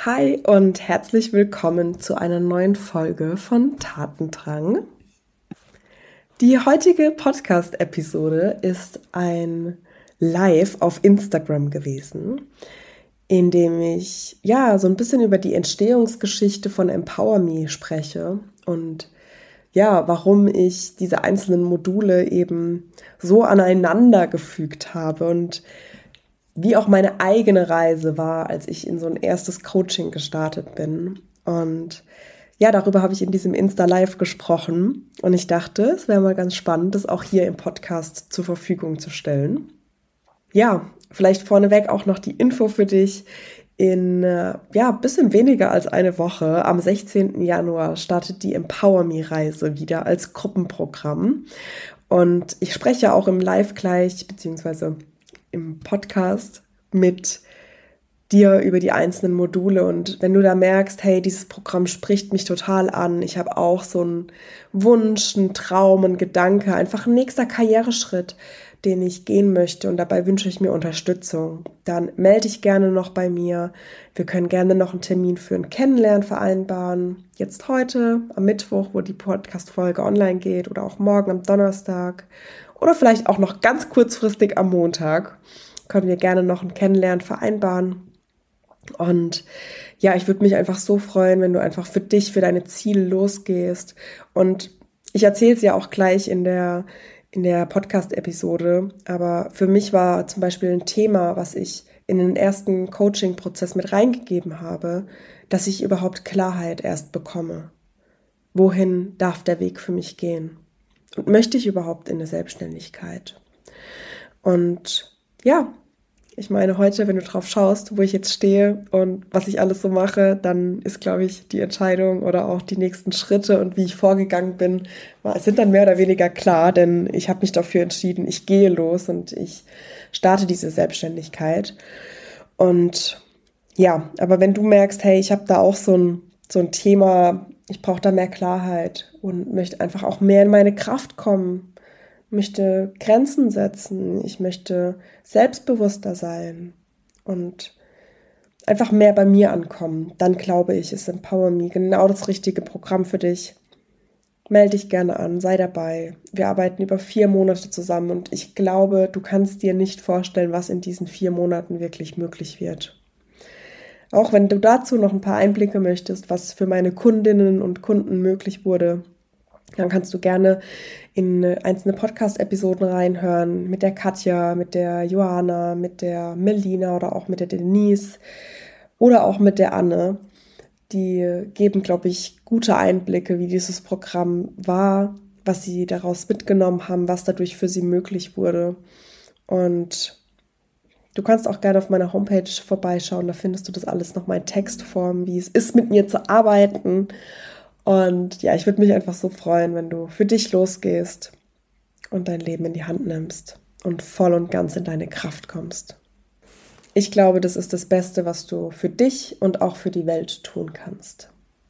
Hi und herzlich willkommen zu einer neuen Folge von Tatendrang. Die heutige Podcast-Episode ist ein Live auf Instagram gewesen, in dem ich so ein bisschen über die Entstehungsgeschichte von Empower Me spreche und warum ich diese einzelnen Module eben so aneinander gefügt habe und wie auch meine eigene Reise war, als ich in so ein erstes Coaching gestartet bin. Und darüber habe ich in diesem Insta-Live gesprochen. Und ich dachte, es wäre mal ganz spannend, das auch hier im Podcast zur Verfügung zu stellen. Ja, vielleicht vorneweg auch noch die Info für dich. In bisschen weniger als eine Woche, am 16. Januar, startet die Empower Me-Reise wieder als Gruppenprogramm. Und ich spreche auch im Live gleich, beziehungsweise im Podcast mit dir über die einzelnen Module. Und wenn du da merkst, hey, dieses Programm spricht mich total an, ich habe auch so einen Wunsch, einen Traum, einen Gedanke, einfach ein nächster Karriereschritt, den ich gehen möchte und dabei wünsche ich mir Unterstützung, dann melde dich gerne noch bei mir. Wir können gerne noch einen Termin für ein Kennenlernen vereinbaren. Jetzt heute, am Mittwoch, wo die Podcast-Folge online geht, oder auch morgen am Donnerstag oder vielleicht auch noch ganz kurzfristig am Montag. Können wir gerne noch ein Kennenlernen vereinbaren. Und ich würde mich einfach so freuen, wenn du einfach für dich, für deine Ziele losgehst. Und ich erzähle es ja auch gleich in der Podcast-Episode. Aber für mich war zum Beispiel ein Thema, was ich in den ersten Coaching-Prozess mit reingegeben habe, dass ich überhaupt Klarheit erst bekomme. Wohin darf der Weg für mich gehen? Und möchte ich überhaupt in eine Selbstständigkeit? Und ich meine, heute, wenn du drauf schaust, wo ich jetzt stehe und was ich alles so mache, dann ist, glaube ich, die Entscheidung oder auch die nächsten Schritte und wie ich vorgegangen bin, sind dann mehr oder weniger klar, denn ich habe mich dafür entschieden, ich gehe los und ich starte diese Selbstständigkeit. Und aber wenn du merkst, hey, ich habe da auch so ein Thema, ich brauche da mehr Klarheit und möchte einfach auch mehr in meine Kraft kommen, möchte Grenzen setzen, ich möchte selbstbewusster sein und einfach mehr bei mir ankommen, dann glaube ich, ist Empower Me genau das richtige Programm für dich. Melde dich gerne an, sei dabei. Wir arbeiten über 4 Monate zusammen und ich glaube, du kannst dir nicht vorstellen, was in diesen 4 Monaten wirklich möglich wird. Auch wenn du dazu noch ein paar Einblicke möchtest, was für meine Kundinnen und Kunden möglich wurde, dann kannst du gerne in einzelne Podcast-Episoden reinhören mit der Katja, mit der Johanna, mit der Melina oder auch mit der Denise oder auch mit der Anne. Die geben, glaube ich, gute Einblicke, wie dieses Programm war, was sie daraus mitgenommen haben, was dadurch für sie möglich wurde. Und du kannst auch gerne auf meiner Homepage vorbeischauen, da findest du das alles nochmal in Textform, wie es ist, mit mir zu arbeiten. Und ich würde mich einfach so freuen, wenn du für dich losgehst und dein Leben in die Hand nimmst und voll und ganz in deine Kraft kommst. Ich glaube, das ist das Beste, was du für dich und auch für die Welt tun kannst.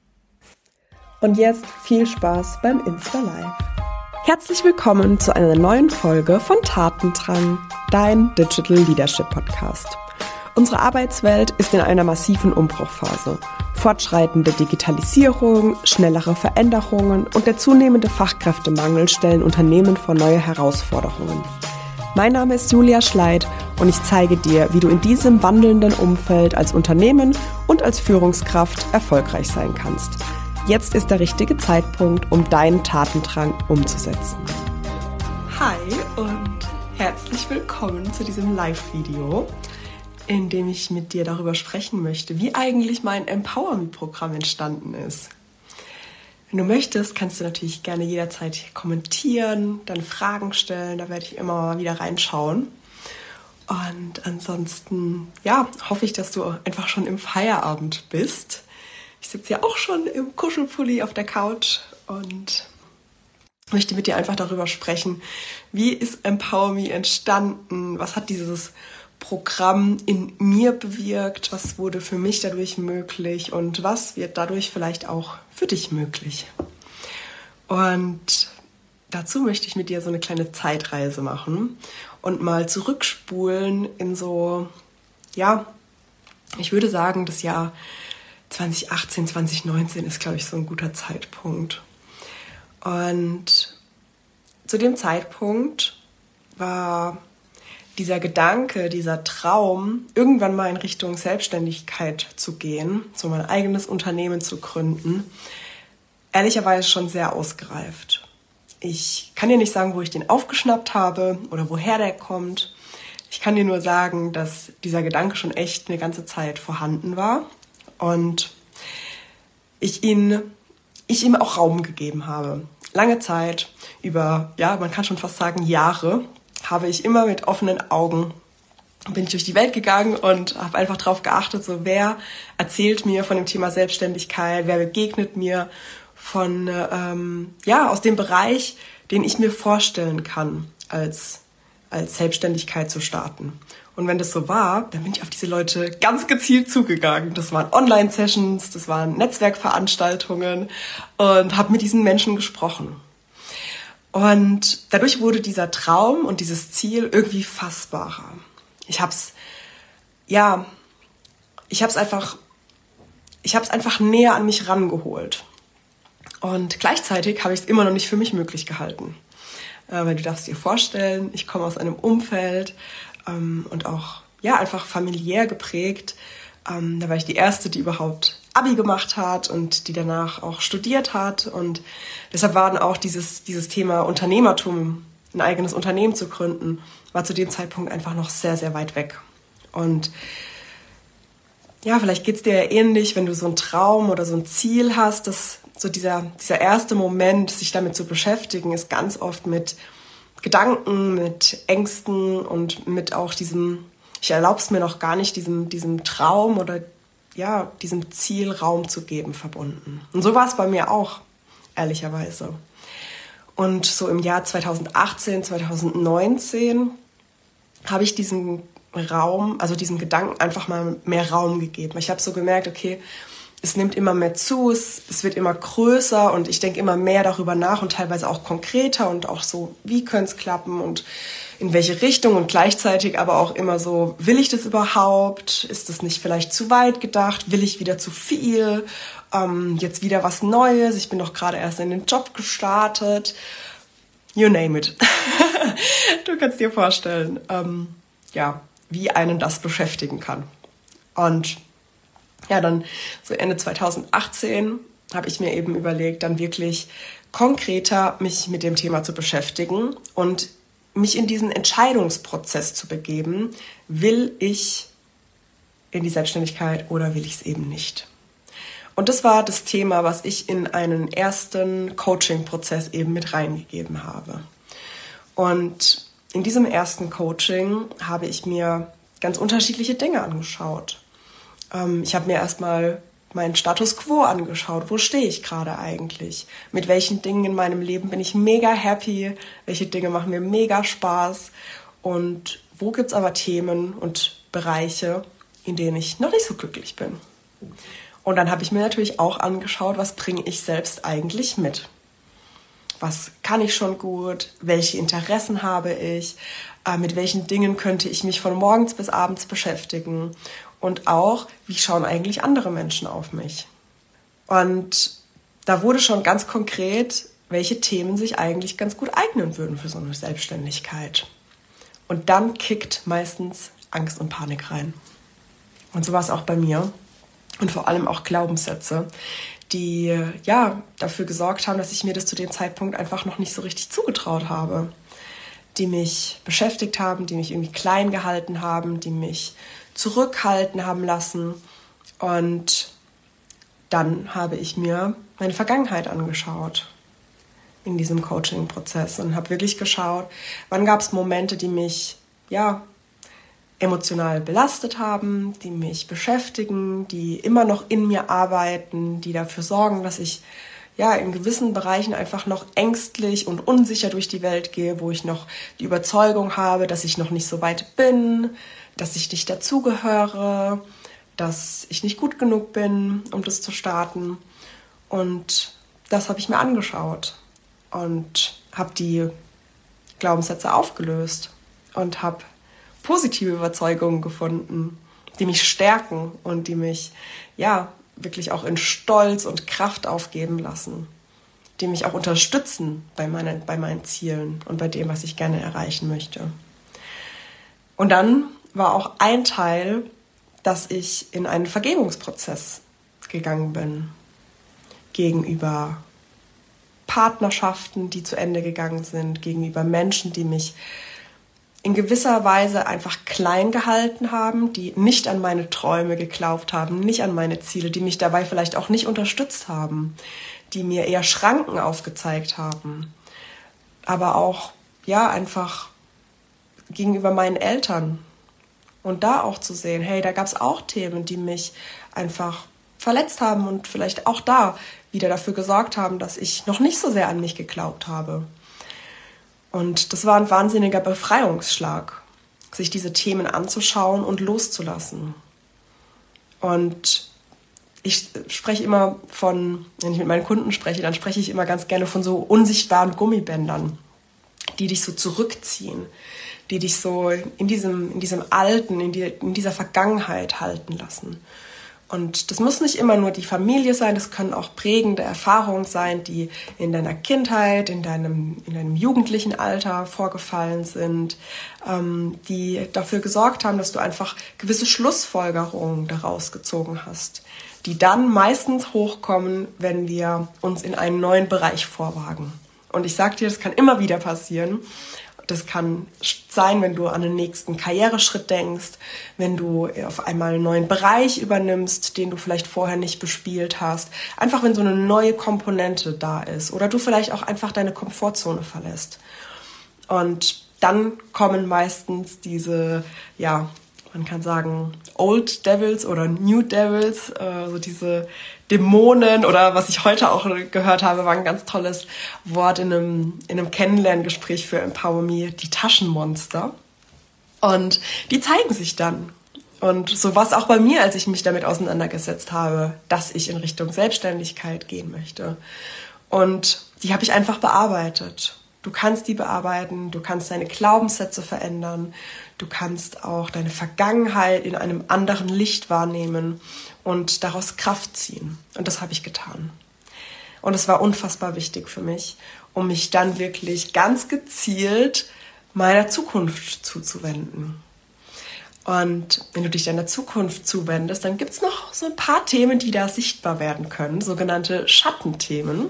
Und jetzt viel Spaß beim Insta Live. Herzlich willkommen zu einer neuen Folge von Tatendrang, dein Digital Leadership Podcast. Unsere Arbeitswelt ist in einer massiven Umbruchphase. Fortschreitende Digitalisierung, schnellere Veränderungen und der zunehmende Fachkräftemangel stellen Unternehmen vor neue Herausforderungen. Mein Name ist Julia Schleid und ich zeige dir, wie du in diesem wandelnden Umfeld als Unternehmen und als Führungskraft erfolgreich sein kannst. Jetzt ist der richtige Zeitpunkt, um deinen Tatendrang umzusetzen. Hi und herzlich willkommen zu diesem Live-Video, in dem ich mit dir darüber sprechen möchte, wie eigentlich mein Empower-Me-Programm entstanden ist. Wenn du möchtest, kannst du natürlich gerne jederzeit kommentieren, dann Fragen stellen, da werde ich immer mal wieder reinschauen. Und ansonsten, hoffe ich, dass du einfach schon im Feierabend bist. Ich sitze ja auch schon im Kuschelpulli auf der Couch und möchte mit dir einfach darüber sprechen, wie ist Empower Me entstanden, was hat dieses Programm in mir bewirkt, was wurde für mich dadurch möglich und was wird dadurch vielleicht auch für dich möglich. Und dazu möchte ich mit dir so eine kleine Zeitreise machen und mal zurückspulen in so, ich würde sagen, das Jahr 2018, 2019 ist, glaube ich, so ein guter Zeitpunkt. Und zu dem Zeitpunkt war dieser Gedanke, dieser Traum, irgendwann mal in Richtung Selbstständigkeit zu gehen, so mein eigenes Unternehmen zu gründen, ehrlicherweise schon sehr ausgereift. Ich kann dir nicht sagen, wo ich den aufgeschnappt habe oder woher der kommt. Ich kann dir nur sagen, dass dieser Gedanke schon echt eine ganze Zeit vorhanden war und ich ihm auch Raum gegeben habe. Lange Zeit, über, ja, man kann schon fast sagen Jahre, habe ich immer mit offenen Augen bin ich durch die Welt gegangen und habe einfach darauf geachtet, so wer erzählt mir von dem Thema Selbstständigkeit, wer begegnet mir von aus dem Bereich, den ich mir vorstellen kann, als Selbstständigkeit zu starten. Und wenn das so war, dann bin ich auf diese Leute ganz gezielt zugegangen. Das waren Online-Sessions, das waren Netzwerkveranstaltungen und habe mit diesen Menschen gesprochen. Und dadurch wurde dieser Traum und dieses Ziel irgendwie fassbarer. Ich hab's einfach näher an mich rangeholt. Und gleichzeitig habe ich es immer noch nicht für mich möglich gehalten. Weil du darfst dir vorstellen, ich komme aus einem Umfeld und auch einfach familiär geprägt. Da war ich die Erste, die überhaupt Abi gemacht hat und die danach auch studiert hat. Und deshalb war dann auch dieses Thema Unternehmertum, ein eigenes Unternehmen zu gründen, war zu dem Zeitpunkt einfach noch sehr, sehr weit weg. Und ja, vielleicht geht's dir ja ähnlich, wenn du so einen Traum oder so ein Ziel hast, dass so dieser erste Moment, sich damit zu beschäftigen, ist ganz oft mit Gedanken, mit Ängsten und mit auch diesem, ich erlaube es mir noch gar nicht, diesem Traum oder diesem Ziel Raum zu geben, verbunden. Und so war es bei mir auch, ehrlicherweise. Und so im Jahr 2018, 2019 habe ich diesem Gedanken einfach mal mehr Raum gegeben. Ich habe so gemerkt, okay, es nimmt immer mehr zu, es wird immer größer und ich denke immer mehr darüber nach und teilweise auch konkreter und auch so, wie könnte es klappen und in welche Richtung und gleichzeitig aber auch immer so, will ich das überhaupt? Ist das nicht vielleicht zu weit gedacht? Will ich wieder zu viel? Jetzt wieder was Neues? Ich bin doch gerade erst in den Job gestartet. You name it. Du kannst dir vorstellen, wie einen das beschäftigen kann. Und ja, dann so Ende 2018 habe ich mir eben überlegt, dann wirklich konkreter mich mit dem Thema zu beschäftigen und mich in diesen Entscheidungsprozess zu begeben, will ich in die Selbstständigkeit oder will ich es eben nicht. Und das war das Thema, was ich in einen ersten Coaching-Prozess eben mit reingegeben habe. Und in diesem ersten Coaching habe ich mir ganz unterschiedliche Dinge angeschaut. Ich habe mir erstmal meinen Status quo angeschaut. Wo stehe ich gerade eigentlich? Mit welchen Dingen in meinem Leben bin ich mega happy? Welche Dinge machen mir mega Spaß? Und wo gibt es aber Themen und Bereiche, in denen ich noch nicht so glücklich bin? Und dann habe ich mir natürlich auch angeschaut, was bringe ich selbst eigentlich mit? Was kann ich schon gut? Welche Interessen habe ich? Mit welchen Dingen könnte ich mich von morgens bis abends beschäftigen? Und auch, wie schauen eigentlich andere Menschen auf mich? Und da wurde schon ganz konkret, welche Themen sich eigentlich ganz gut eignen würden für so eine Selbstständigkeit. Und dann kickt meistens Angst und Panik rein. Und so war es auch bei mir. Und vor allem auch Glaubenssätze, die dafür gesorgt haben, dass ich mir das zu dem Zeitpunkt einfach noch nicht so richtig zugetraut habe. Die mich beschäftigt haben, die mich irgendwie klein gehalten haben, die mich zurückhalten haben lassen. Und dann habe ich mir meine Vergangenheit angeschaut in diesem Coaching-Prozess und habe wirklich geschaut, wann gab es Momente, die mich emotional belastet haben, die mich beschäftigen, die immer noch in mir arbeiten, die dafür sorgen, dass ich in gewissen Bereichen einfach noch ängstlich und unsicher durch die Welt gehe, wo ich noch die Überzeugung habe, dass ich noch nicht so weit bin, dass ich nicht dazugehöre, dass ich nicht gut genug bin, um das zu starten. Und das habe ich mir angeschaut und habe die Glaubenssätze aufgelöst und habe positive Überzeugungen gefunden, die mich stärken und die mich wirklich auch in Stolz und Kraft aufgeben lassen, die mich auch unterstützen bei meinen Zielen und bei dem, was ich gerne erreichen möchte. Und dann war auch ein Teil, dass ich in einen Vergebungsprozess gegangen bin gegenüber Partnerschaften, die zu Ende gegangen sind, gegenüber Menschen, die mich in gewisser Weise einfach klein gehalten haben, die nicht an meine Träume geglaubt haben, nicht an meine Ziele, die mich dabei vielleicht auch nicht unterstützt haben, die mir eher Schranken aufgezeigt haben. Aber auch, ja, einfach gegenüber meinen Eltern. Und da auch zu sehen, hey, da gab es auch Themen, die mich einfach verletzt haben und vielleicht auch da wieder dafür gesorgt haben, dass ich noch nicht so sehr an mich geglaubt habe. Und das war ein wahnsinniger Befreiungsschlag, sich diese Themen anzuschauen und loszulassen. Und ich spreche immer von, wenn ich mit meinen Kunden spreche, dann spreche ich immer ganz gerne von so unsichtbaren Gummibändern, die dich so zurückziehen, die dich so in diesem Alten, in dieser Vergangenheit halten lassen. Und das muss nicht immer nur die Familie sein, das können auch prägende Erfahrungen sein, die in deiner Kindheit, in deinem jugendlichen Alter vorgefallen sind, die dafür gesorgt haben, dass du einfach gewisse Schlussfolgerungen daraus gezogen hast, die dann meistens hochkommen, wenn wir uns in einen neuen Bereich vorwagen. Und ich sage dir, das kann immer wieder passieren. Das kann sein, wenn du an den nächsten Karriereschritt denkst, wenn du auf einmal einen neuen Bereich übernimmst, den du vielleicht vorher nicht bespielt hast. Einfach, wenn so eine neue Komponente da ist oder du vielleicht auch einfach deine Komfortzone verlässt. Und dann kommen meistens diese, ja, man kann sagen, Old Devils oder New Devils, so diese Dämonen oder was ich heute auch gehört habe, war ein ganz tolles Wort in einem Kennenlerngespräch für Empower Me, die Taschenmonster. Und die zeigen sich dann. Und so war es auch bei mir, als ich mich damit auseinandergesetzt habe, dass ich in Richtung Selbstständigkeit gehen möchte. Und die habe ich einfach bearbeitet. Du kannst die bearbeiten, du kannst deine Glaubenssätze verändern, du kannst auch deine Vergangenheit in einem anderen Licht wahrnehmen und daraus Kraft ziehen. Und das habe ich getan. Und es war unfassbar wichtig für mich, um mich dann wirklich ganz gezielt meiner Zukunft zuzuwenden. Und wenn du dich deiner Zukunft zuwendest, dann gibt es noch so ein paar Themen, die da sichtbar werden können, sogenannte Schattenthemen.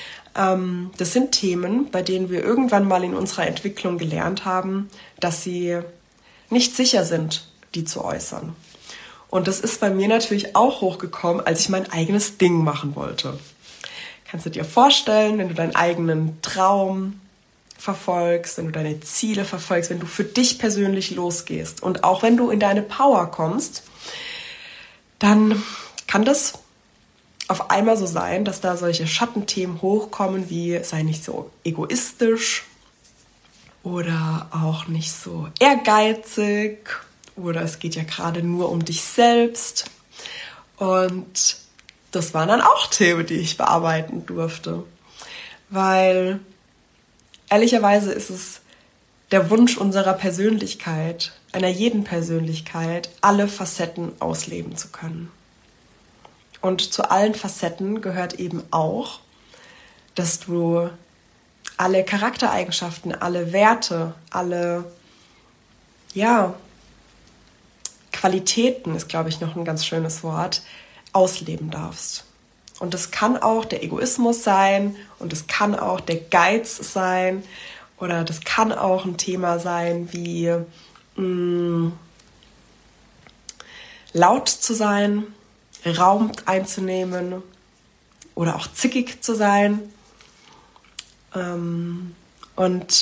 Das sind Themen, bei denen wir irgendwann mal in unserer Entwicklung gelernt haben, dass sie nicht sicher sind, die zu äußern. Und das ist bei mir natürlich auch hochgekommen, als ich mein eigenes Ding machen wollte. Kannst du dir vorstellen, wenn du deinen eigenen Traum verfolgst, wenn du deine Ziele verfolgst, wenn du für dich persönlich losgehst und auch wenn du in deine Power kommst, dann kann das auf einmal so sein, dass da solche Schattenthemen hochkommen wie sei nicht so egoistisch oder auch nicht so ehrgeizig oder es geht ja gerade nur um dich selbst. Und das waren dann auch Themen, die ich bearbeiten durfte, weil ehrlicherweise ist es der Wunsch unserer Persönlichkeit, einer jeden Persönlichkeit, alle Facetten ausleben zu können. Und zu allen Facetten gehört eben auch, dass du alle Charaktereigenschaften, alle Werte, alle Qualitäten, ist, glaube ich, noch ein ganz schönes Wort, ausleben darfst. Und das kann auch der Egoismus sein und es kann auch der Geiz sein oder das kann auch ein Thema sein wie laut zu sein, Raum einzunehmen oder auch zickig zu sein. Und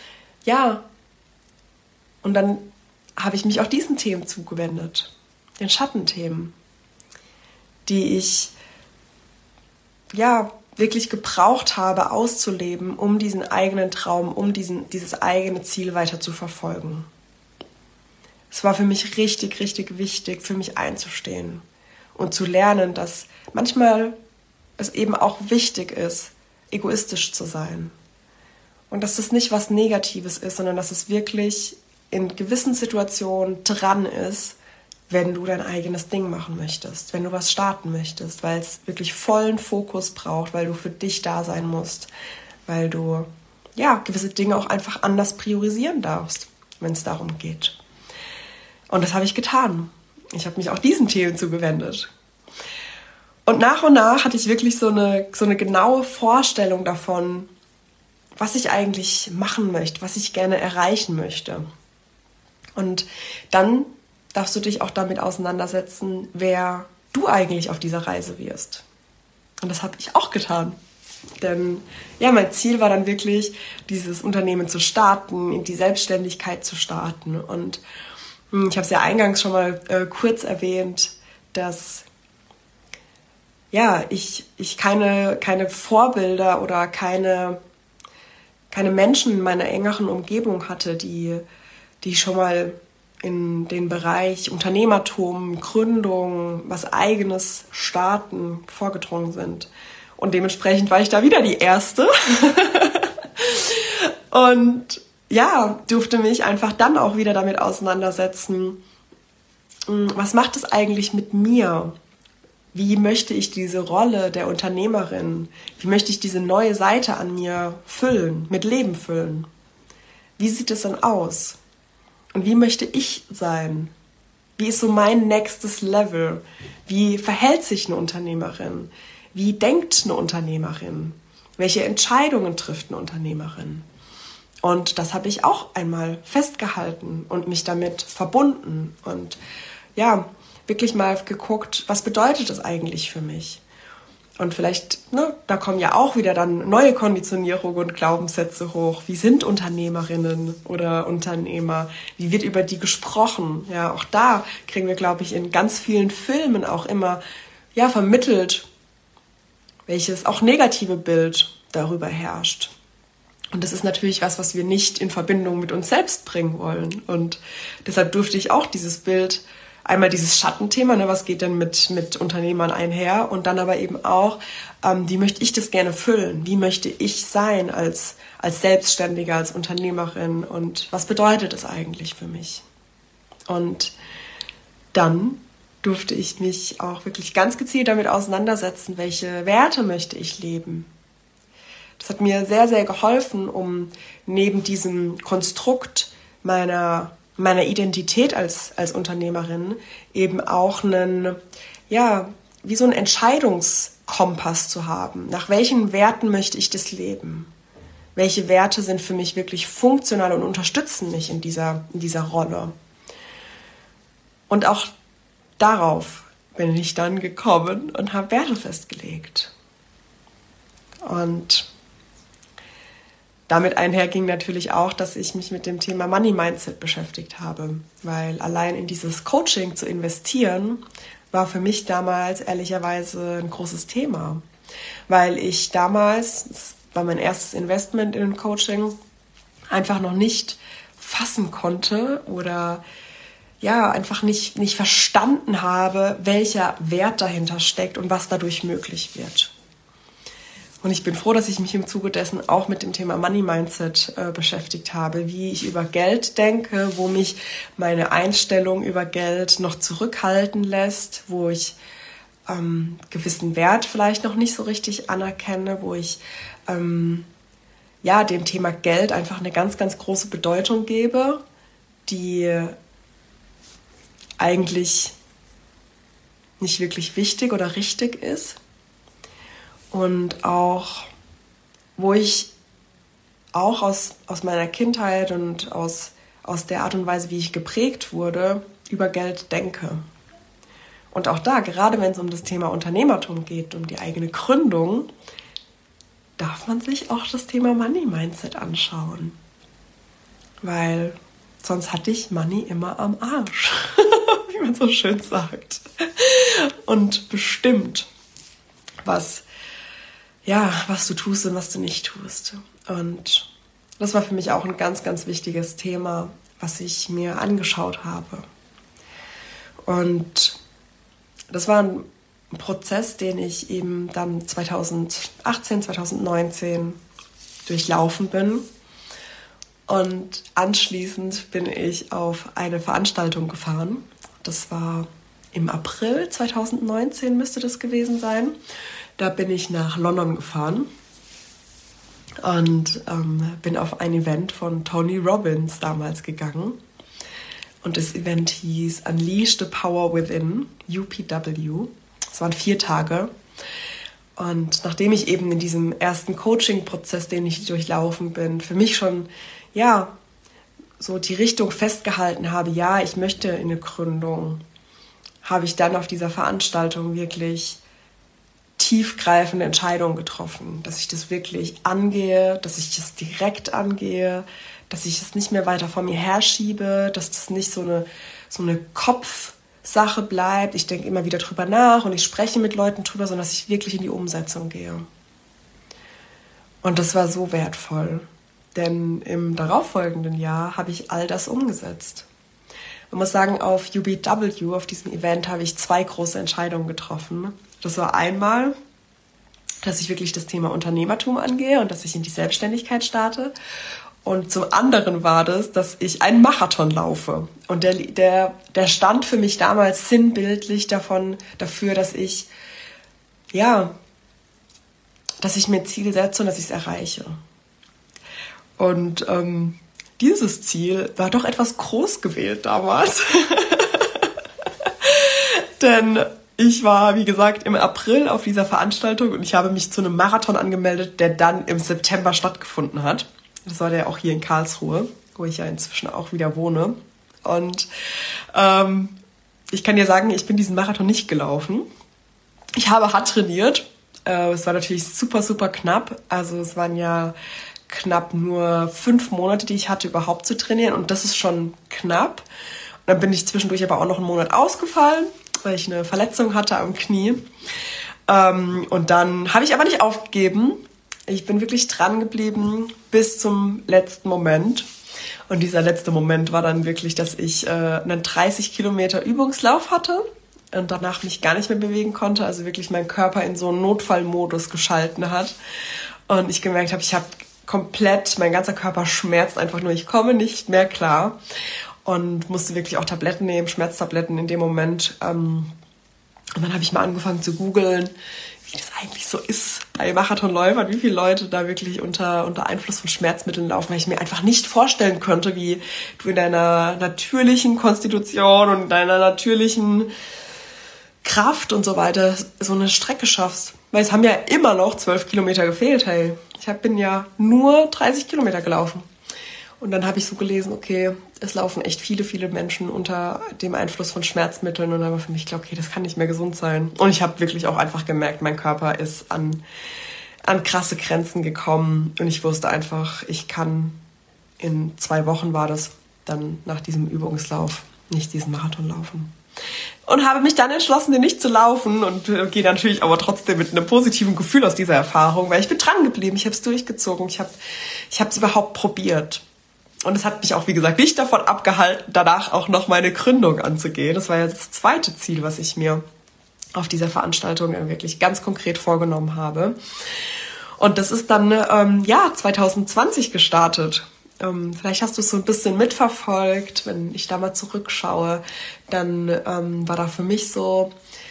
dann habe ich mich auch diesen Themen zugewendet, den Schattenthemen, die ich wirklich gebraucht habe, auszuleben, um diesen eigenen Traum, um dieses eigene Ziel weiter zu verfolgen. Es war für mich richtig, richtig wichtig, für mich einzustehen und zu lernen, dass manchmal es eben auch wichtig ist, egoistisch zu sein. Und dass das nicht was Negatives ist, sondern dass es wirklich in gewissen Situationen dran ist, wenn du dein eigenes Ding machen möchtest, wenn du was starten möchtest, weil es wirklich vollen Fokus braucht, weil du für dich da sein musst, weil du gewisse Dinge auch einfach anders priorisieren darfst, wenn es darum geht. Und das habe ich getan. Ich habe mich auch diesen Themen zugewendet. Und nach hatte ich wirklich so eine genaue Vorstellung davon, was ich eigentlich machen möchte, was ich gerne erreichen möchte. Und dann darfst du dich auch damit auseinandersetzen, wer du eigentlich auf dieser Reise wirst. Und das habe ich auch getan. Denn mein Ziel war dann wirklich, dieses Unternehmen zu starten, in die Selbstständigkeit zu starten. Und ich habe es ja eingangs schon mal kurz erwähnt, dass ich keine Vorbilder oder keine Menschen in meiner engeren Umgebung hatte, die schon mal in den Bereich Unternehmertum, Gründung, was Eigenes starten vorgedrungen sind. Und dementsprechend war ich da wieder die Erste. Und durfte mich einfach dann auch wieder damit auseinandersetzen, was macht es eigentlich mit mir? Wie möchte ich diese Rolle der Unternehmerin, wie möchte ich diese neue Seite an mir füllen, mit Leben füllen? Wie sieht es dann aus? Und wie möchte ich sein? Wie ist so mein nächstes Level? Wie verhält sich eine Unternehmerin? Wie denkt eine Unternehmerin? Welche Entscheidungen trifft eine Unternehmerin? Und das habe ich auch einmal festgehalten und mich damit verbunden und wirklich mal geguckt, was bedeutet das eigentlich für mich? Und vielleicht, da kommen ja auch wieder dann neue Konditionierungen und Glaubenssätze hoch. Wie sind Unternehmerinnen oder Unternehmer? Wie wird über die gesprochen? Ja, auch da kriegen wir, glaube ich, in ganz vielen Filmen auch immer vermittelt, welches auch negative Bild darüber herrscht. Und das ist natürlich was wir nicht in Verbindung mit uns selbst bringen wollen. Und deshalb durfte ich auch dieses Bild, einmal dieses Schattenthema, was geht denn mit Unternehmern einher? Und dann aber eben auch, wie möchte ich das gerne füllen? Wie möchte ich sein als Selbstständige, als Unternehmerin? Und was bedeutet das eigentlich für mich? Und dann durfte ich mich auch wirklich ganz gezielt damit auseinandersetzen, welche Werte möchte ich leben. Das hat mir sehr, sehr geholfen, um neben diesem Konstrukt meiner Identität als Unternehmerin eben auch wie so einen Entscheidungskompass zu haben. Nach welchen Werten möchte ich das leben? Welche Werte sind für mich wirklich funktional und unterstützen mich in dieser Rolle? Und auch darauf bin ich dann gekommen und habe Werte festgelegt. Und damit einher ging natürlich auch, dass ich mich mit dem Thema Money Mindset beschäftigt habe, weil allein in dieses Coaching zu investieren, war für mich damals ehrlicherweise ein großes Thema, weil ich damals, das war mein erstes Investment in ein Coaching, einfach noch nicht fassen konnte oder einfach nicht verstanden habe, welcher Wert dahinter steckt und was dadurch möglich wird. Und ich bin froh, dass ich mich im Zuge dessen auch mit dem Thema Money Mindset beschäftigt habe, wie ich über Geld denke, wo mich meine Einstellung über Geld noch zurückhalten lässt, wo ich gewissen Wert vielleicht noch nicht so richtig anerkenne, wo ich dem Thema Geld einfach eine ganz, ganz große Bedeutung gebe, die eigentlich nicht wirklich wichtig oder richtig ist. Und auch, wo ich auch aus meiner Kindheit und aus der Art und Weise, wie ich geprägt wurde, über Geld denke. Und auch da, gerade wenn es um das Thema Unternehmertum geht, um die eigene Gründung, darf man sich auch das Thema Money Mindset anschauen. Weil sonst hatte ich Money immer am Arsch, wie man so schön sagt. Und bestimmt, was du tust und was du nicht tust. Und das war für mich auch ein ganz, ganz wichtiges Thema, was ich mir angeschaut habe. Und das war ein Prozess, den ich eben dann 2018, 2019 durchlaufen bin. Und anschließend bin ich auf eine Veranstaltung gefahren Das war im April 2019 müsste das gewesen sein. Da bin ich nach London gefahren und bin auf ein Event von Tony Robbins damals gegangen. Und das Event hieß Unleash the Power Within, UPW. Es waren 4 Tage. Und nachdem ich eben in diesem ersten Coaching-Prozess, den ich durchlaufen bin, für mich schon, so die Richtung festgehalten habe, ich möchte in eine Gründung, habe ich dann auf dieser Veranstaltung wirklich tiefgreifende Entscheidungen getroffen, dass ich das wirklich angehe, dass ich das direkt angehe, dass ich es nicht mehr weiter vor mir herschiebe, dass das nicht so eine Kopfsache bleibt. Ich denke immer wieder drüber nach und ich spreche mit Leuten drüber, sondern dass ich wirklich in die Umsetzung gehe. Und das war so wertvoll, denn im darauffolgenden Jahr habe ich all das umgesetzt. Man muss sagen, auf UBW, auf diesem Event, habe ich 2 große Entscheidungen getroffen. Das war einmal, dass ich wirklich das Thema Unternehmertum angehe und dass ich in die Selbstständigkeit starte. Und zum anderen war das, dass ich einen Marathon laufe. Und der stand für mich damals sinnbildlich dafür, dass ich mir ein Ziel setze und dass ich es erreiche. Und dieses Ziel war doch etwas groß gewählt damals. Denn ich war, wie gesagt, im April auf dieser Veranstaltung und ich habe mich zu einem Marathon angemeldet, der dann im September stattgefunden hat. Das war der auch hier in Karlsruhe, wo ich ja inzwischen auch wieder wohne. Und ich kann dir sagen, ich bin diesen Marathon nicht gelaufen. Ich habe hart trainiert. Es war natürlich super, super knapp. Also es waren ja knapp nur 5 Monate, die ich hatte, überhaupt zu trainieren. Und das ist schon knapp. Und dann bin ich zwischendurch aber auch noch einen Monat ausgefallen, weil ich eine Verletzung hatte am Knie. Und dann habe ich aber nicht aufgegeben. Ich bin wirklich dran geblieben bis zum letzten Moment. Und dieser letzte Moment war dann wirklich, dass ich einen 30 Kilometer Übungslauf hatte und danach mich gar nicht mehr bewegen konnte. Also wirklich mein Körper in so einen Notfallmodus geschalten hat. Und ich gemerkt habe, ich habe komplett, mein ganzer Körper schmerzt einfach nur. Ich komme nicht mehr klar und musste wirklich auch Tabletten nehmen, Schmerztabletten in dem Moment. Und dann habe ich mal angefangen zu googeln, wie das eigentlich so ist bei Marathonläufern, wie viele Leute da wirklich unter Einfluss von Schmerzmitteln laufen, weil ich mir einfach nicht vorstellen konnte, wie du in deiner natürlichen Konstitution und deiner natürlichen Kraft und so weiter so eine Strecke schaffst. Weil es haben ja immer noch 12 Kilometer gefehlt, hey. Ich bin ja nur 30 Kilometer gelaufen. Und dann habe ich so gelesen, okay, es laufen echt viele, viele Menschen unter dem Einfluss von Schmerzmitteln. Und dann war für mich klar, okay, das kann nicht mehr gesund sein. Und ich habe wirklich auch einfach gemerkt, mein Körper ist an krasse Grenzen gekommen. Und ich wusste einfach, ich kann in 2 Wochen war das dann nach diesem Übungslauf nicht diesen Marathon laufen. Und habe mich dann entschlossen, den nicht zu laufen und gehe natürlich aber trotzdem mit einem positiven Gefühl aus dieser Erfahrung, weil ich bin dran geblieben, ich habe es durchgezogen, ich habe es überhaupt probiert. Und es hat mich auch, wie gesagt, nicht davon abgehalten, danach auch noch meine Gründung anzugehen. Das war ja das zweite Ziel, was ich mir auf dieser Veranstaltung wirklich ganz konkret vorgenommen habe. Und das ist dann 2020 gestartet. Vielleicht hast du es so ein bisschen mitverfolgt, wenn ich da mal zurückschaue, dann war da für mich so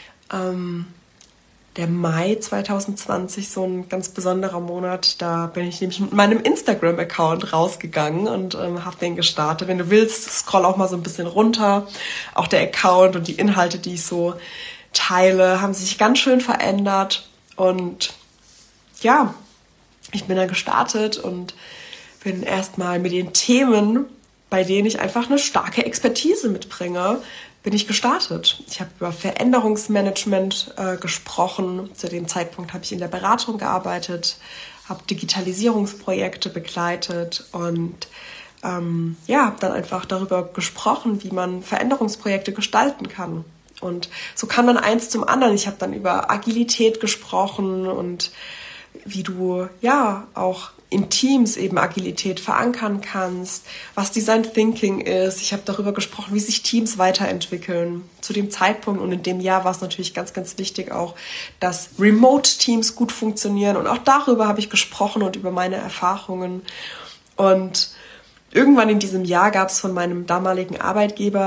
der Mai 2020 so ein ganz besonderer Monat. Da bin ich nämlich mit meinem Instagram-Account rausgegangen und habe den gestartet. Wenn du willst, scroll auch mal so ein bisschen runter. Auch der Account und die Inhalte, die ich so teile, haben sich ganz schön verändert. Und ja, ich bin da gestartet und bin erstmal mit den Themen, bei denen ich einfach eine starke Expertise mitbringe, bin ich gestartet. Ich habe über Veränderungsmanagement gesprochen. Zu dem Zeitpunkt habe ich in der Beratung gearbeitet, habe Digitalisierungsprojekte begleitet und habe dann einfach darüber gesprochen, wie man Veränderungsprojekte gestalten kann. Und so kam dann eins zum anderen. Ich habe dann über Agilität gesprochen und wie du auch in Teams eben Agilität verankern kannst, was Design Thinking ist. Ich habe darüber gesprochen, wie sich Teams weiterentwickeln. Zu dem Zeitpunkt und in dem Jahr war es natürlich ganz, ganz wichtig auch, dass Remote-Teams gut funktionieren. Und auch darüber habe ich gesprochen und über meine Erfahrungen. Und irgendwann in diesem Jahr gab es von meinem damaligen Arbeitgeber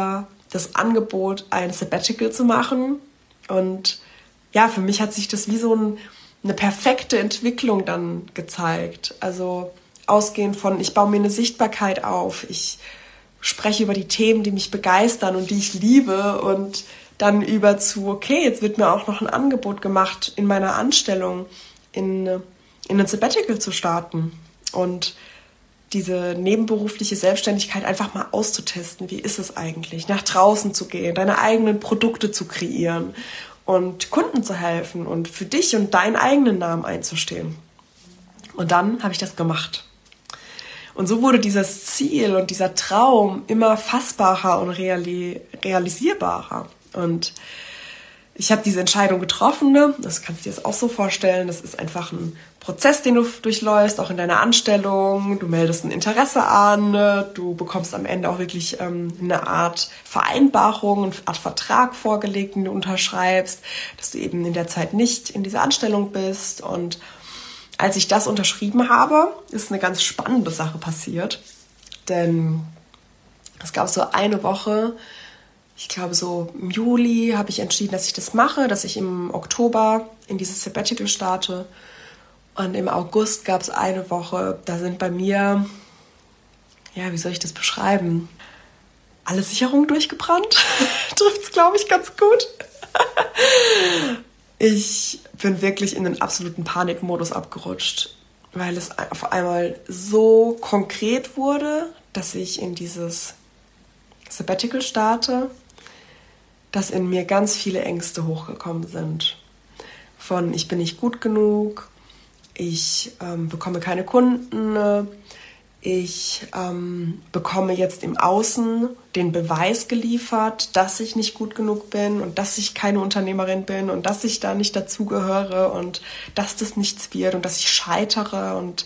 das Angebot, ein Sabbatical zu machen. Und ja, für mich hat sich das wie so eine perfekte Entwicklung dann gezeigt. Also ausgehend von, ich baue mir eine Sichtbarkeit auf, ich spreche über die Themen, die mich begeistern und die ich liebe, und dann über zu, okay, jetzt wird mir auch noch ein Angebot gemacht, in meiner Anstellung in ein Sabbatical zu starten und diese nebenberufliche Selbstständigkeit einfach mal auszutesten. Wie ist es eigentlich, nach draußen zu gehen, deine eigenen Produkte zu kreieren und Kunden zu helfen und für dich und deinen eigenen Namen einzustehen. Und dann habe ich das gemacht. Und so wurde dieses Ziel und dieser Traum immer fassbarer und realisierbarer. Und ich habe diese Entscheidung getroffen, ne? Das kannst du dir jetzt auch so vorstellen. Das ist einfach ein Prozess, den du durchläufst, auch in deiner Anstellung. Du meldest ein Interesse an, ne? Du bekommst am Ende auch wirklich eine Art Vereinbarung, eine Art Vertrag vorgelegt, den du unterschreibst, dass du eben in der Zeit nicht in dieser Anstellung bist. Und als ich das unterschrieben habe, ist eine ganz spannende Sache passiert. Denn es gab so eine Woche, ich glaube so im Juli habe ich entschieden, dass ich das mache, dass ich im Oktober in dieses Sabbatical starte. Und im August gab es eine Woche, da sind bei mir, ja, wie soll ich das beschreiben? Alle Sicherungen durchgebrannt. Trifft es, glaube ich, ganz gut. Ich bin wirklich in den absoluten Panikmodus abgerutscht, weil es auf einmal so konkret wurde, dass ich in dieses Sabbatical starte, dass in mir ganz viele Ängste hochgekommen sind. Von ich bin nicht gut genug, ich bekomme keine Kunden, ich bekomme jetzt im Außen den Beweis geliefert, dass ich nicht gut genug bin und dass ich keine Unternehmerin bin und dass ich da nicht dazugehöre und dass das nichts wird und dass ich scheitere und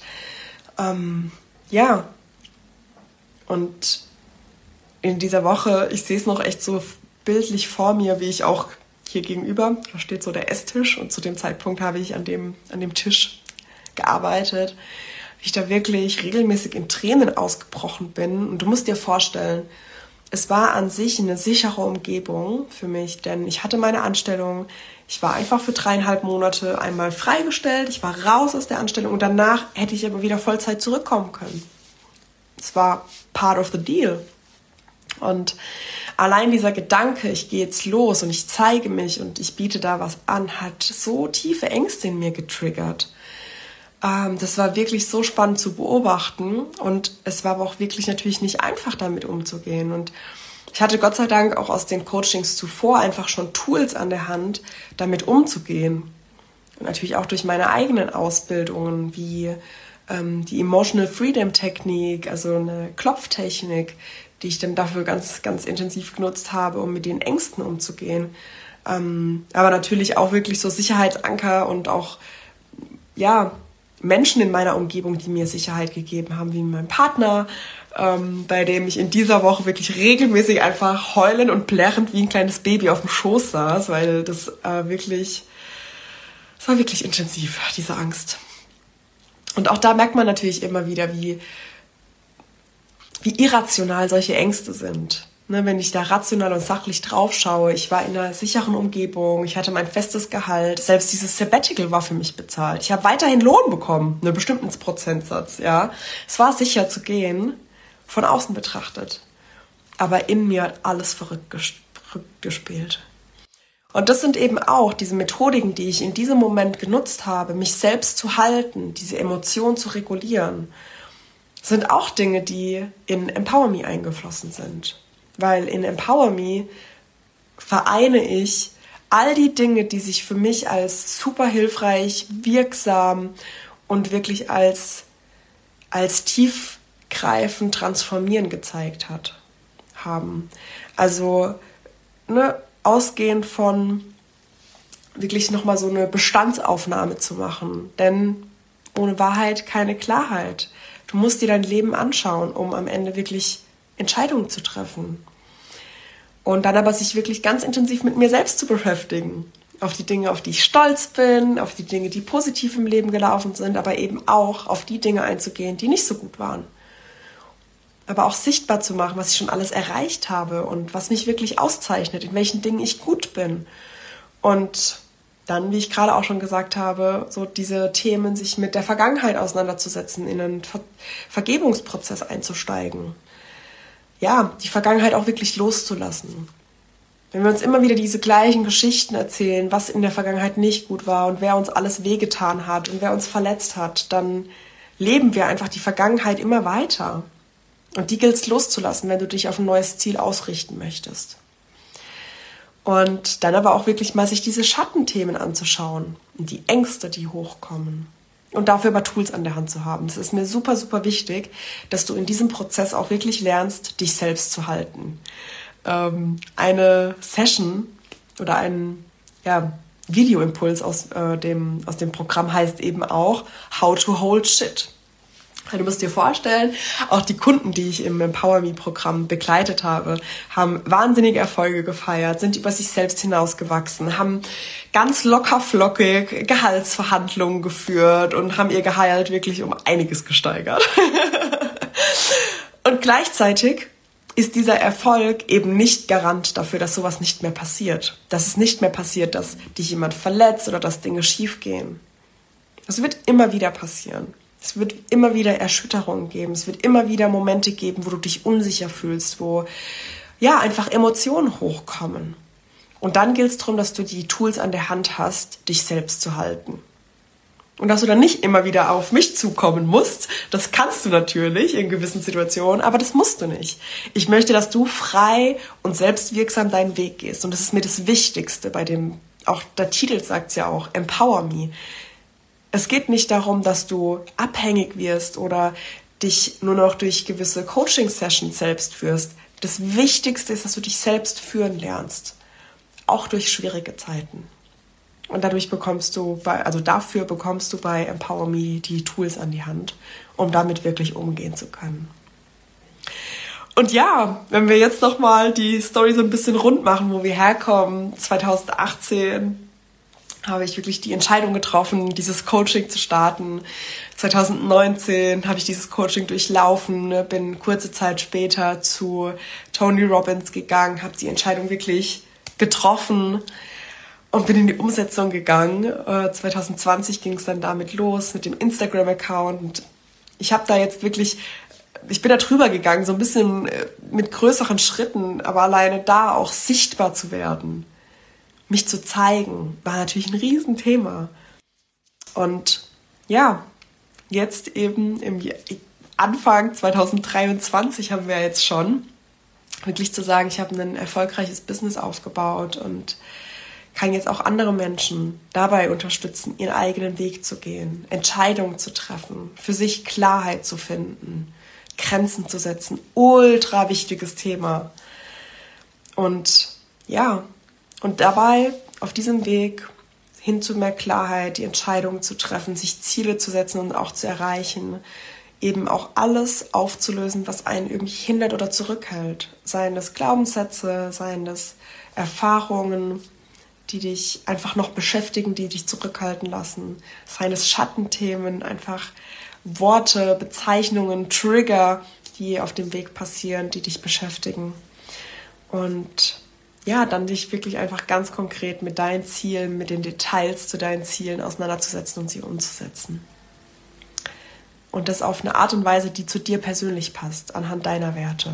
ja. Und in dieser Woche, ich sehe es noch echt so bildlich vor mir, wie ich auch hier gegenüber, da steht so der Esstisch und zu dem Zeitpunkt habe ich an dem Tisch gearbeitet, wie ich da wirklich regelmäßig in Tränen ausgebrochen bin. Und du musst dir vorstellen, es war an sich eine sichere Umgebung für mich, denn ich hatte meine Anstellung, ich war einfach für 3,5 Monate einmal freigestellt, ich war raus aus der Anstellung und danach hätte ich aber wieder Vollzeit zurückkommen können. Es war part of the deal. Und allein dieser Gedanke, ich gehe jetzt los und ich zeige mich und ich biete da was an, hat so tiefe Ängste in mir getriggert. Das war wirklich so spannend zu beobachten und es war aber auch wirklich natürlich nicht einfach, damit umzugehen. Und ich hatte Gott sei Dank auch aus den Coachings zuvor einfach schon Tools an der Hand, damit umzugehen. Und natürlich auch durch meine eigenen Ausbildungen, wie die Emotional Freedom Technik, also eine Klopftechnik, die ich dann dafür ganz, ganz intensiv genutzt habe, um mit den Ängsten umzugehen. Aber natürlich auch wirklich so Sicherheitsanker und auch, ja, Menschen in meiner Umgebung, die mir Sicherheit gegeben haben, wie mein Partner, bei dem ich in dieser Woche wirklich regelmäßig einfach heulend und plärrend wie ein kleines Baby auf dem Schoß saß, weil das war wirklich intensiv, diese Angst. Und auch da merkt man natürlich immer wieder, wie irrational solche Ängste sind. Ne, wenn ich da rational und sachlich drauf schaue, ich war in einer sicheren Umgebung, ich hatte mein festes Gehalt, selbst dieses Sabbatical war für mich bezahlt. Ich habe weiterhin Lohn bekommen, einen bestimmten Prozentsatz. Ja, es war sicher zu gehen, von außen betrachtet. Aber in mir hat alles verrückt gespielt. Und das sind eben auch diese Methodiken, die ich in diesem Moment genutzt habe, mich selbst zu halten, diese Emotionen zu regulieren, sind auch Dinge, die in Empower Me eingeflossen sind. Weil in Empower Me vereine ich all die Dinge, die sich für mich als super hilfreich, wirksam und wirklich als tiefgreifend transformieren gezeigt haben. Also ausgehend von wirklich nochmal so eine Bestandsaufnahme zu machen. Denn ohne Wahrheit keine Klarheit. Du musst dir dein Leben anschauen, um am Ende wirklich Entscheidungen zu treffen. Und dann aber sich wirklich ganz intensiv mit mir selbst zu beschäftigen. Auf die Dinge, auf die ich stolz bin, auf die Dinge, die positiv im Leben gelaufen sind, aber eben auch auf die Dinge einzugehen, die nicht so gut waren. aber auch sichtbar zu machen, was ich schon alles erreicht habe und was mich wirklich auszeichnet, in welchen Dingen ich gut bin. Und dann, wie ich gerade auch schon gesagt habe, so diese Themen, sich mit der Vergangenheit auseinanderzusetzen, in einen Vergebungsprozess einzusteigen. Ja, die Vergangenheit auch wirklich loszulassen. Wenn wir uns immer wieder diese gleichen Geschichten erzählen, was in der Vergangenheit nicht gut war und wer uns alles wehgetan hat und wer uns verletzt hat, dann leben wir einfach die Vergangenheit immer weiter. Und die gilt es loszulassen, wenn du dich auf ein neues Ziel ausrichten möchtest. Und dann aber auch wirklich mal sich diese Schattenthemen anzuschauen und die Ängste, die hochkommen. Und dafür aber Tools an der Hand zu haben. Es ist mir super, super wichtig, dass du in diesem Prozess auch wirklich lernst, dich selbst zu halten. Eine Session oder ein Videoimpuls aus dem Programm heißt eben auch How to Hold Shit. Du musst dir vorstellen, auch die Kunden, die ich im Empower Me-Programm begleitet habe, haben wahnsinnige Erfolge gefeiert, sind über sich selbst hinausgewachsen, haben ganz locker flockig Gehaltsverhandlungen geführt und haben ihr Gehalt wirklich um einiges gesteigert. Und gleichzeitig ist dieser Erfolg eben nicht Garant dafür, dass sowas nicht mehr passiert. Dass es nicht mehr passiert, dass dich jemand verletzt oder dass Dinge schiefgehen. Das wird immer wieder passieren. Es wird immer wieder Erschütterungen geben. Es wird immer wieder Momente geben, wo du dich unsicher fühlst, wo einfach Emotionen hochkommen. Und dann gilt es darum, dass du die Tools an der Hand hast, dich selbst zu halten. Und dass du dann nicht immer wieder auf mich zukommen musst. Das kannst du natürlich in gewissen Situationen, aber das musst du nicht. Ich möchte, dass du frei und selbstwirksam deinen Weg gehst. Und das ist mir das Wichtigste bei dem, auch der Titel sagt es ja auch, Empower Me. Es geht nicht darum, dass du abhängig wirst oder dich nur noch durch gewisse Coaching-Sessions selbst führst. Das Wichtigste ist, dass du dich selbst führen lernst. Auch durch schwierige Zeiten. Und dafür bekommst du bei Empower Me die Tools an die Hand, um damit wirklich umgehen zu können. Und ja, wenn wir jetzt nochmal die Story so ein bisschen rund machen, wo wir herkommen, 2018 habe ich wirklich die Entscheidung getroffen, dieses Coaching zu starten. 2019 habe ich dieses Coaching durchlaufen, bin kurze Zeit später zu Tony Robbins gegangen, habe die Entscheidung wirklich getroffen und bin in die Umsetzung gegangen. 2020 ging es dann damit los mit dem Instagram-Account. Und ich habe da jetzt wirklich, ich bin da drüber gegangen, so ein bisschen mit größeren Schritten, aber alleine da auch sichtbar zu werden. Mich zu zeigen, war natürlich ein Riesenthema. Und ja, jetzt eben im Anfang 2023 haben wir jetzt schon, wirklich zu sagen, ich habe ein erfolgreiches Business aufgebaut und kann jetzt auch andere Menschen dabei unterstützen, ihren eigenen Weg zu gehen, Entscheidungen zu treffen, für sich Klarheit zu finden, Grenzen zu setzen. Ultra wichtiges Thema. Und ja, und dabei auf diesem Weg hin zu mehr Klarheit, die Entscheidungen zu treffen, sich Ziele zu setzen und auch zu erreichen, eben auch alles aufzulösen, was einen irgendwie hindert oder zurückhält. Seien das Glaubenssätze, seien das Erfahrungen, die dich einfach noch beschäftigen, die dich zurückhalten lassen. Seien es Schattenthemen, einfach Worte, Bezeichnungen, Trigger, die auf dem Weg passieren, die dich beschäftigen. Und ja, dann dich wirklich einfach ganz konkret mit deinen Zielen, mit den Details zu deinen Zielen auseinanderzusetzen und sie umzusetzen. Und das auf eine Art und Weise, die zu dir persönlich passt, anhand deiner Werte.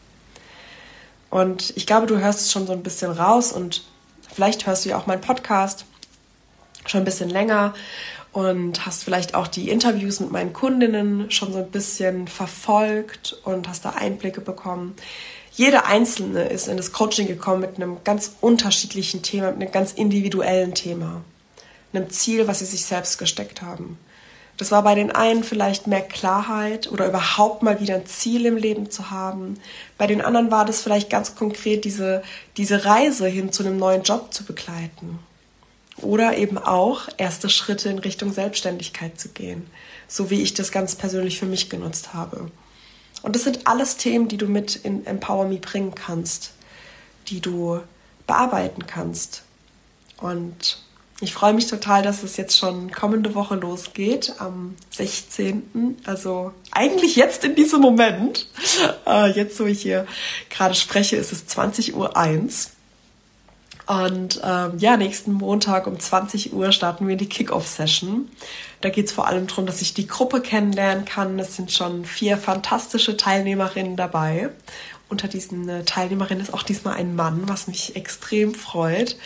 Und ich glaube, du hörst es schon so ein bisschen raus und vielleicht hörst du ja auch meinen Podcast schon ein bisschen länger und hast vielleicht auch die Interviews mit meinen Kundinnen schon so ein bisschen verfolgt und hast da Einblicke bekommen. Jede Einzelne ist in das Coaching gekommen mit einem ganz unterschiedlichen Thema, mit einem ganz individuellen Thema, einem Ziel, was sie sich selbst gesteckt haben. Das war bei den einen vielleicht mehr Klarheit oder überhaupt mal wieder ein Ziel im Leben zu haben. Bei den anderen war das vielleicht ganz konkret diese Reise hin zu einem neuen Job zu begleiten. Oder eben auch erste Schritte in Richtung Selbstständigkeit zu gehen, so wie ich das ganz persönlich für mich genutzt habe. Und das sind alles Themen, die du mit in Empower Me bringen kannst, die du bearbeiten kannst. Und Ich freue mich total, dass es jetzt schon kommende Woche losgeht, am 16. Also eigentlich jetzt in diesem Moment. Jetzt, wo ich hier gerade spreche, ist es 20:01 Uhr. Und nächsten Montag um 20 Uhr starten wir in die Kick-Off-Session. Da geht es vor allem darum, dass ich die Gruppe kennenlernen kann. Es sind schon 4 fantastische Teilnehmerinnen dabei. Unter diesen Teilnehmerinnen ist auch diesmal ein Mann, was mich extrem freut.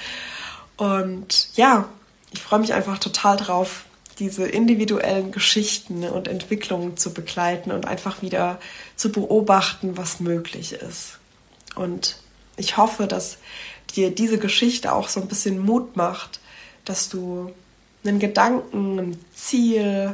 Und ja, ich freue mich einfach total drauf, diese individuellen Geschichten und Entwicklungen zu begleiten und einfach wieder zu beobachten, was möglich ist. Und ich hoffe, dass dir diese Geschichte auch so ein bisschen Mut macht, dass du einen Gedanken, ein Ziel,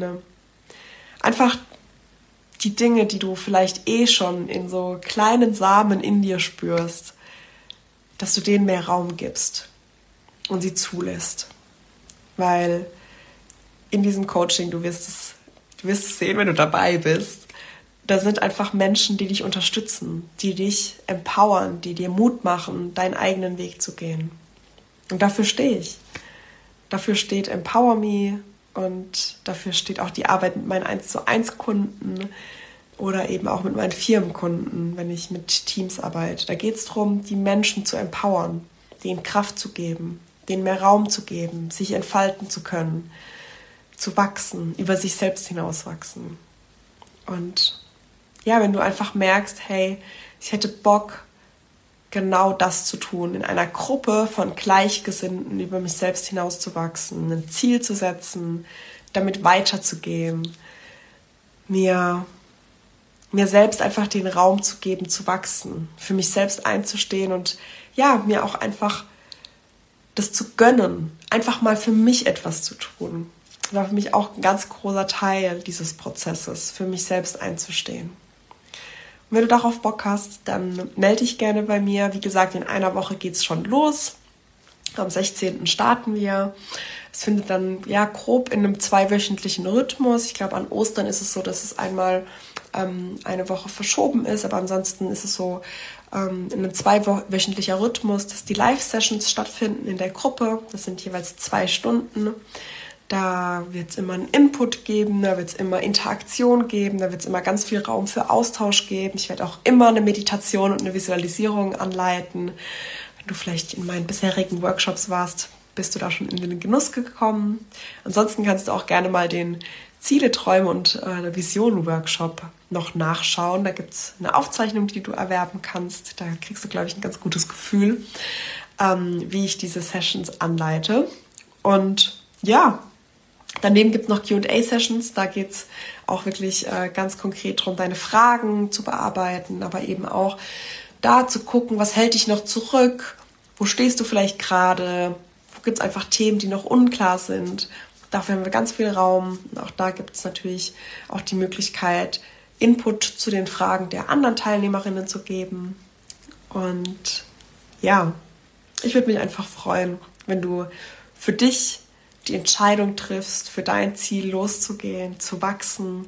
einfach die Dinge, die du vielleicht schon in so kleinen Samen in dir spürst, dass du denen mehr Raum gibst und sie zulässt. Weil in diesem Coaching, du wirst es sehen, wenn du dabei bist, da sind einfach Menschen, die dich unterstützen, die dich empowern, die dir Mut machen, deinen eigenen Weg zu gehen. Und dafür stehe ich. Dafür steht Empower Me und dafür steht auch die Arbeit mit meinen 1:1 Kunden oder eben auch mit meinen Firmenkunden, wenn ich mit Teams arbeite. Da geht es darum, die Menschen zu empowern, denen Kraft zu geben, denen mehr Raum zu geben, sich entfalten zu können, zu wachsen, über sich selbst hinauswachsen. Und ja, wenn du einfach merkst, hey, ich hätte Bock, genau das zu tun, in einer Gruppe von Gleichgesinnten über mich selbst hinauszuwachsen, ein Ziel zu setzen, damit weiterzugehen, mir selbst einfach den Raum zu geben, zu wachsen, für mich selbst einzustehen und ja, mir auch einfach das zu gönnen, einfach mal für mich etwas zu tun. Das war für mich auch ein ganz großer Teil dieses Prozesses, für mich selbst einzustehen. Und wenn du darauf Bock hast, dann melde dich gerne bei mir. Wie gesagt, in einer Woche geht es schon los. Am 16. starten wir. Es findet dann grob in einem 2-wöchentlichen Rhythmus. Ich glaube, an Ostern ist es so, dass es einmal eine Woche verschoben ist, aber ansonsten ist es so in einem 2-wöchentlicher Rhythmus, dass die Live-Sessions stattfinden in der Gruppe. Das sind jeweils 2 Stunden. Da wird es immer einen Input geben, da wird es immer Interaktion geben, da wird es immer ganz viel Raum für Austausch geben. Ich werde auch immer eine Meditation und eine Visualisierung anleiten. Wenn du vielleicht in meinen bisherigen Workshops warst, bist du da schon in den Genuss gekommen. Ansonsten kannst du auch gerne mal den Ziele, Träume und Visionen-Workshop noch nachschauen. Da gibt es eine Aufzeichnung, die du erwerben kannst. Da kriegst du, glaube ich, ein ganz gutes Gefühl, wie ich diese Sessions anleite. Und ja, daneben gibt es noch Q&A-Sessions, da geht es auch wirklich ganz konkret darum, deine Fragen zu bearbeiten, aber eben auch da zu gucken, was hält dich noch zurück, wo stehst du vielleicht gerade, wo gibt es einfach Themen, die noch unklar sind. Dafür haben wir ganz viel Raum. Auch da gibt es natürlich auch die Möglichkeit, Input zu den Fragen der anderen Teilnehmerinnen zu geben. Und ja, ich würde mich einfach freuen, wenn du für dich die Entscheidung triffst, für dein Ziel loszugehen, zu wachsen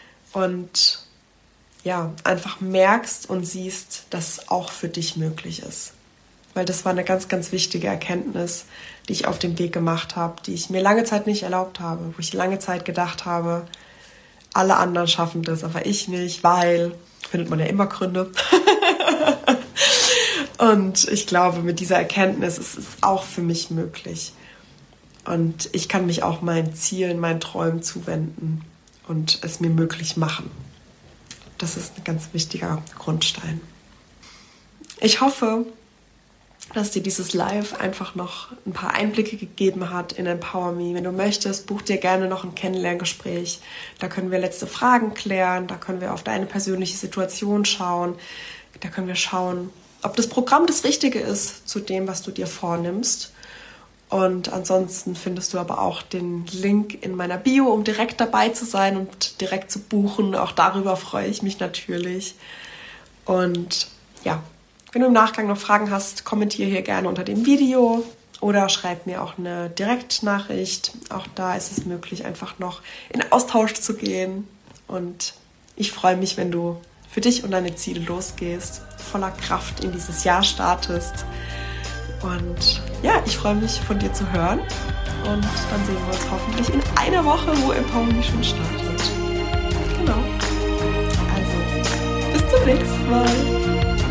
und ja, einfach merkst und siehst, dass es auch für dich möglich ist. Weil das war eine ganz, ganz wichtige Erkenntnis, die ich auf dem Weg gemacht habe, die ich mir lange Zeit nicht erlaubt habe, wo ich lange Zeit gedacht habe, alle anderen schaffen das, aber ich nicht, weil, findet man ja immer Gründe. Und ich glaube, mit dieser Erkenntnis ist es auch für mich möglich. Und ich kann mich auch meinen Zielen, meinen Träumen zuwenden und es mir möglich machen. Das ist ein ganz wichtiger Grundstein. Ich hoffe, dass dir dieses Live einfach noch ein paar Einblicke gegeben hat in Empower Me. Wenn du möchtest, buch dir gerne noch ein Kennenlerngespräch. Da können wir letzte Fragen klären, da können wir auf deine persönliche Situation schauen. Da können wir schauen, ob das Programm das Richtige ist zu dem, was du dir vornimmst. Und ansonsten findest du aber auch den Link in meiner Bio, um direkt dabei zu sein und direkt zu buchen. Auch darüber freue ich mich natürlich. Und ja, wenn du im Nachgang noch Fragen hast, kommentiere hier gerne unter dem Video oder schreib mir auch eine Direktnachricht. Auch da ist es möglich, einfach noch in Austausch zu gehen. Und ich freue mich, wenn du für dich und deine Ziele losgehst, voller Kraft in dieses Jahr startest Und ja, ich freue mich, von dir zu hören. Und dann sehen wir uns hoffentlich in einer Woche, wo Empower Me schon startet. Genau. Also, bis zum nächsten Mal.